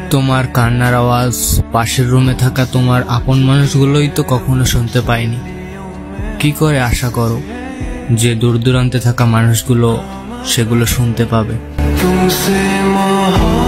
তোমার কান্নার আওয়াজ পাশের রুমে থাকা তোমার আপন মানুষগুলোই তো কখনো শুনতে পায়নি। কি করে আশা করো যে দূর দূরান্তে থাকা মানুষগুলো সেগুলো শুনতে পাবে?